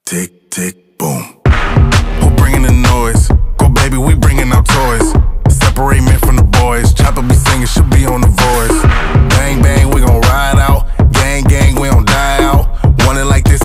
tick, tick, boom. Who bringing the noise? Go baby, we bringing our toys. Separate men from the boys. Chopper be singing, she'll be on the voice.